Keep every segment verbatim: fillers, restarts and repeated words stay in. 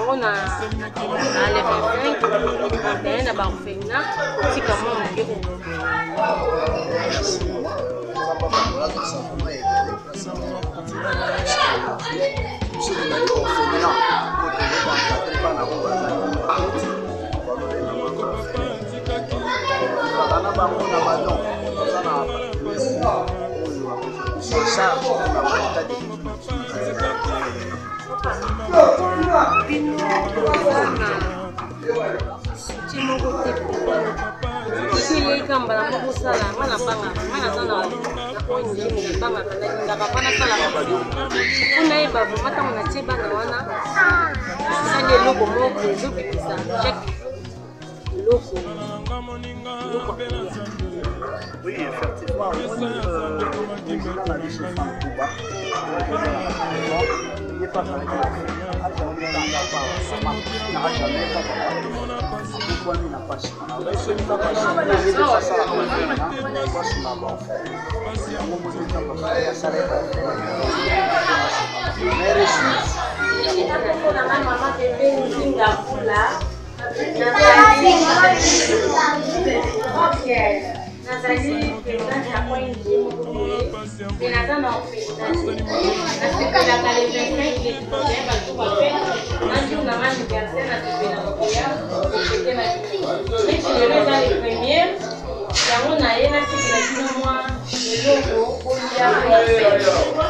on a les vingt-cinq, trente et un, d'abord féminin, c'est comment on dit. Oui, effectivement, on est dans la vie chez Femme Touba. Il n'est pas dans Nazali présidente ya kwa nchi mkuu mais nataka présidente parce que la les vingt-cinq les projets va tout faire nanti on a mani personne à te faire la c'était ma mais tu le dans les premières ya on a yena c'est la kino moi le logo on y a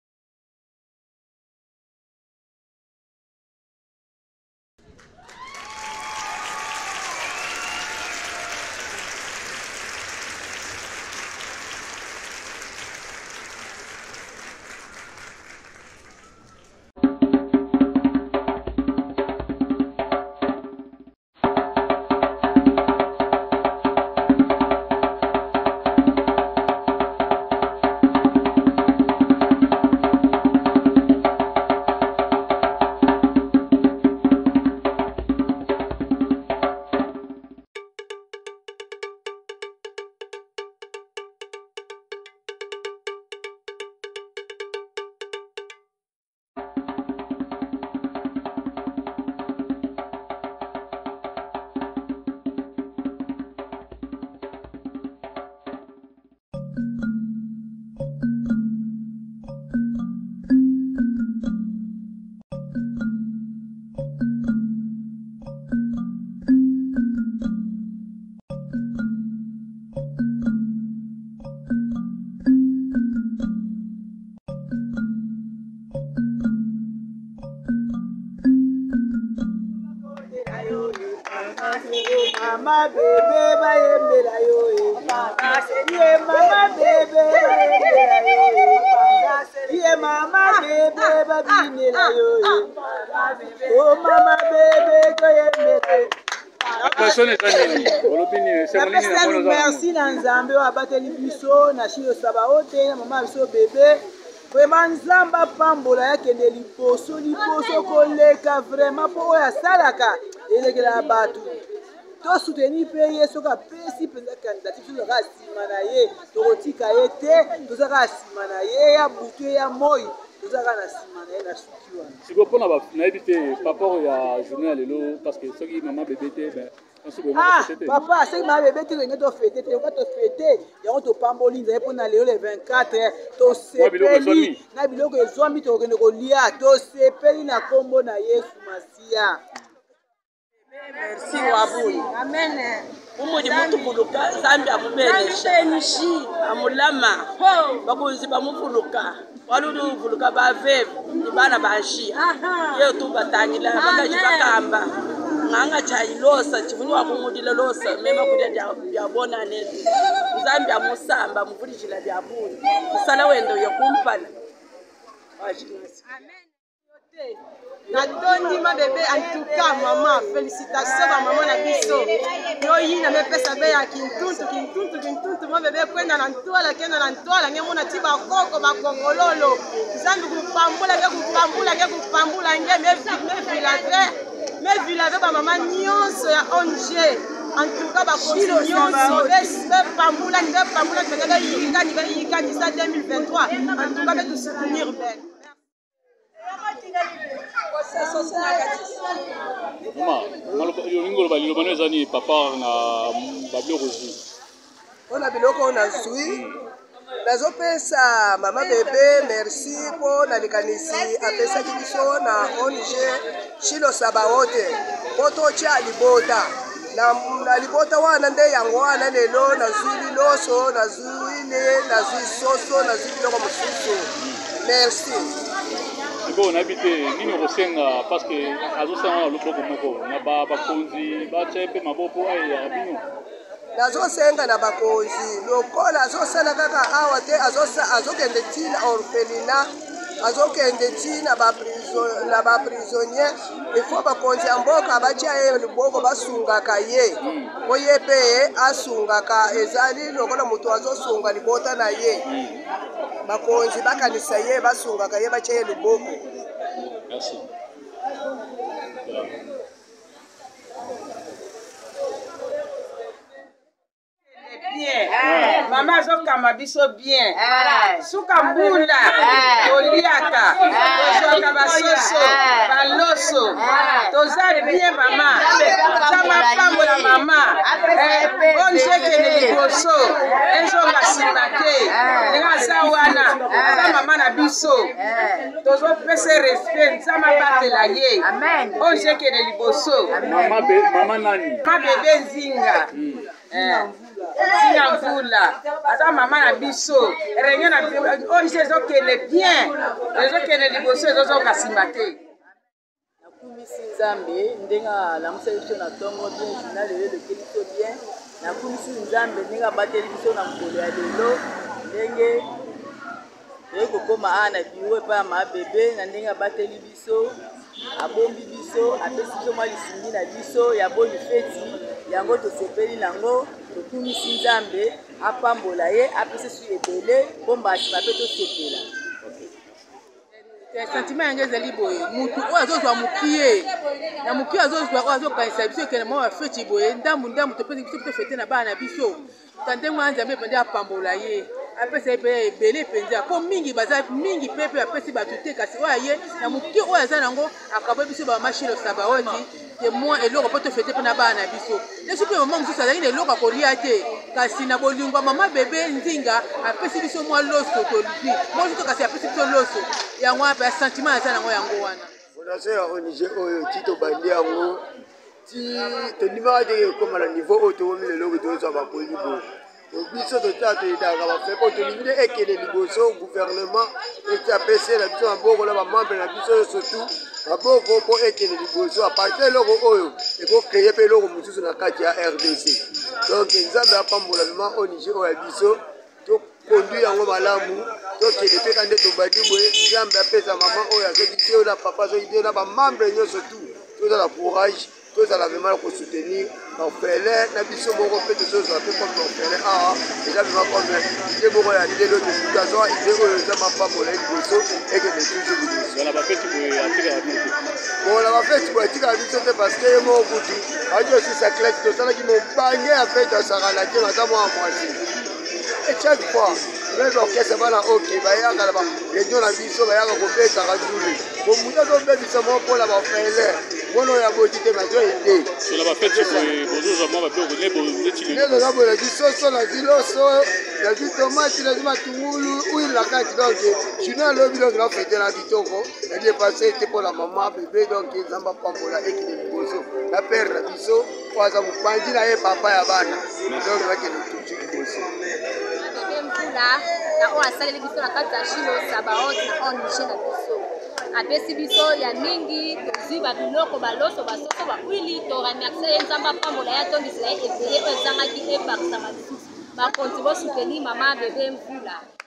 Mama bébé ba yembela yo e ye mama bébé ba yembela yo e ye mama bébé ba binela yo e oh mama bébé ko yembela yo. Merci na Nzambe wa bateli biso na shio sabaote na mama biso bébé vraiment Nzamba pambola yakende liposo liposo koleka vraiment po oyo asalaka elekela bato to soutenir payer ce qu'a pesi penza candidature sur la sima na ye to kotika ye te to zaka sima na ye ya butu ya moi to zaka na sima na ye na suki wana siko pona ba na ebité rapport ya journée lelo parce que soki maman bébé te ben ah papa c'est ma bébé te ngé to fêter te to fêter ya to pamboli nzai pona lelo le vingt-quatre to sepeli na biloko ezwami to kende kolia to sepeli na kombo na Yesu Masia. Merci Wabuli. Amen. Umuji mutu kuluka zambi amubeleshi amulama bakunzi bamufuluka walulu fuluka bave ibana bashi ye tu batangila bakaji bakamba nganga chayilosa chivuni wakumudile losa mema kudia byabona neti zambi amusamba muvulishila byabuli usala wendo yokumpana amen. Natondi ma bébé en tout cas maman félicitations à maman na biso yo yi na me pesa be ya kintuntu kintuntu kintuntu ma bébé kwenda na ntola kenda na ntola nge mona tiba koko ba kongololo zandu kupambula ke kupambula ke kupambula nge me me vilave me vilave ba maman nyonso ya onje en tout cas ba kosilo nyonso be pambula ni be pambula tengela yika ni be yika ni sa deux mille vingt-trois en tout cas be tout soutenir ben. soko ba lilo mano ezani papa na babiloko ozwi mpona biloko nazwi nazopesa mama bebe merci mpo na likanisi apesaki biso na O N G Shilo Sabaote mpo totya libota na libota wana nde yango wana lelo nazwi liloso nazwi ile nazwi soso nazwi biloko mosusu merci sikoyo nayebi te nini okosenga parce que azosenga na loboko moko na bakonzi batya mpe maboko ayeyaka bino nazosenga na bakonzi lokola azosala kaka awa te azokende ntina orphelina azokende ntina na baprisonnier ifo bakonzi ya mboka batya ye liboko basungaka ye po ye mpe asungaka ezali lokola moto azosunga libota na ye bakonzi bakanisa ye basungaka ye batya ye liboko. Merci. Bien. Mama azokama biso bien. Suka mbunda oliaka tozoka basoso baloso toza bien mama zama pambola mama onjekene liboso ezonga nsima te ndenge aza wana aza mama na biso tozopesa respect nzambe abatela ye onjekene liboso mama nani mama bebe nzinga Zinga mvula ata mama na biso renge na onje ezokende bien ezokende liboso ezozoka nsima te nakumisi nzambe ndenge alamusa biso na ntongo bien journal lelo elekeli biso bien nakumisi nzambe ndenge abateli biso na mokolo ya lelo ndenge ekokoma awa na biro epai ya mabebe na ndenge abateli biso abombi biso apesi biso mwa lisungi na biso ya boni feti yango tosepeli nango tokumisi nzambe apambola ye apesi su ebele mpo mbasima mpe tosepela sentiment yango ezali boye mutu oyo azozwa mokie na mokie azozwa oyo azokanisa biso ekende mwa bafeti boye ndambu ndambu topesi biso mpe fete na bana na biso tande mwa nzambe epende apambola ye apesa ye mpe ebele mpenza mpo mingi baza mingi mpe mpe bapesi bato te kasi oyo aye na mokie oyo aza nango akaboye biso bamashilo sabaoti témoin eloko mpo tofete mpe na bana na biso nesu mpe mama mosusu azali na eloko akolia te kasi na bolingo mama bebe nzinga apesi biso mwa loso tolwi mosusu kasi apesi biso loso yango wana mpe asentiment aza nango yango wana fondation ya O N G oyo ti tobandi yango ti tondimaka te ekoma na niveau oyo tokomi lelo tozwa bakoli boye biso totala toyedaka bafe mpo tolingi nde ekende liboso gouvernement eti apesela biso maboko na bamembre na biso oyo surtout maboko mpo ekende liboso apartir eloko oyo ekokreye mpe eloko mosusu na kati ya R D C donc nzambe apambola vraimen O N G oyo ya biso tokonduire yango malamu tokende mpe ka nde tobandi boye nzambe apesa mama oyo azoki te oyo na papa azoki te na bamembre nyonso tout tozala courage tozala vraimen kosoutenir orphelin na biso moko mpe tozozala mpe comme orphelin awa eza vraimen comme te moko ya ndelo tozwa ide oyo eza mapambola liboso ekende toujours liboso bona bafeti boye atikaka biso bona bafeti boye atikaka biso te parce que ye moko kutu aji osisa classe tosalaki mobange ya fete asakala te aza mwa mwasi et chaque fois même orchestre bana oke bayaka na baregion na biso bayaka kobetaka ndule bomutu azobebisa moko mpona baorphelin mwana oyo aboti te nazo ede sola bafeti boye bozozwa mwa babiloko nezoza boye nazwi soso nazwi loso nazwi tomati nazwi matungulu huile na kati donc juna alobi donc nafete na kitoko nadepase te mpona mama bebe donc nzambe apambola ekende liboso na pere na biso po aza mopanzi na ye papa ya bana donc bakende tutu liboso mvula na oyo asaleli biso na kati ya Shilo Sabaote na O N G na biso apesi biso ya mingi tozwi babiloko baloso basoso bahuili toremercie ye nzambe apambola ye atondisela ye ebele mpe ezangaki ebarisama lisusu bakonzi bosuteni mama bebe mvula